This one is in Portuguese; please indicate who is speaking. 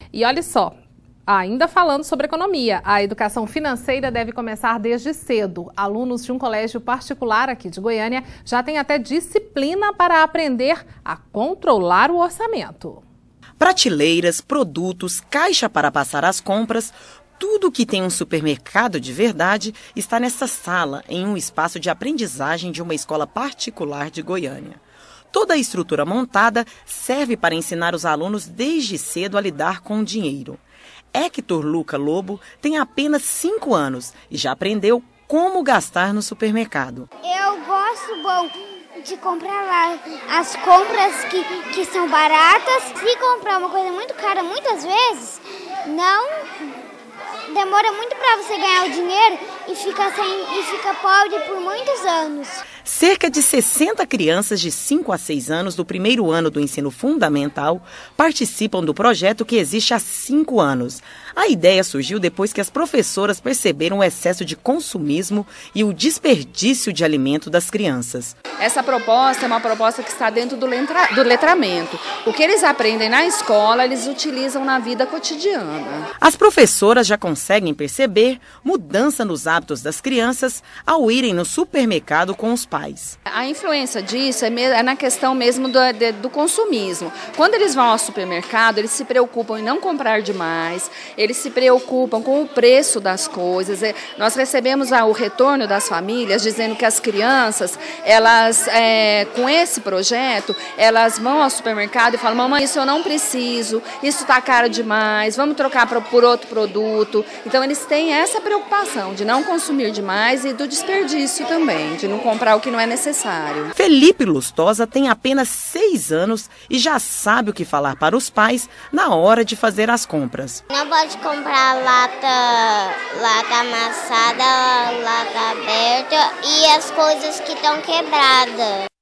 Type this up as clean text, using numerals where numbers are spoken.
Speaker 1: E olha só, ainda falando sobre economia, a educação financeira deve começar desde cedo. Alunos de um colégio particular aqui de Goiânia já têm até disciplina para aprender a controlar o orçamento.
Speaker 2: Prateleiras, produtos, caixa para passar as compras, tudo que tem um supermercado de verdade está nessa sala, em um espaço de aprendizagem de uma escola particular de Goiânia. Toda a estrutura montada serve para ensinar os alunos desde cedo a lidar com o dinheiro. Héctor Luca Lobo tem apenas 5 anos e já aprendeu como gastar no supermercado.
Speaker 3: Eu gosto de comprar lá as compras que são baratas. Se comprar uma coisa muito cara, muitas vezes, demora muito para você ganhar o dinheiro e fica pobre por muitos anos.
Speaker 2: Cerca de 60 crianças de 5 a 6 anos do primeiro ano do ensino fundamental participam do projeto que existe há 5 anos. A ideia surgiu depois que as professoras perceberam o excesso de consumismo e o desperdício de alimento das crianças.
Speaker 4: Essa proposta é uma proposta que está dentro do letramento. O que eles aprendem na escola, eles utilizam na vida cotidiana.
Speaker 2: As professoras já conseguem perceber mudança nos hábitos das crianças ao irem no supermercado com os pais.
Speaker 4: A influência disso é na questão mesmo do consumismo. Quando eles vão ao supermercado, eles se preocupam em não comprar demais, eles se preocupam com o preço das coisas. Nós recebemos o retorno das famílias dizendo que as crianças, elas, com esse projeto, elas vão ao supermercado e falam: mamãe, isso eu não preciso, isso está caro demais, vamos trocar por outro produto. Então eles têm essa preocupação de não consumir demais e do desperdício também, de não comprar o que não é necessário.
Speaker 2: Felipe Lustosa tem apenas 6 anos e já sabe o que falar para os pais na hora de fazer as compras.
Speaker 3: Não pode comprar lata amassada, lata aberta e as coisas que estão quebradas.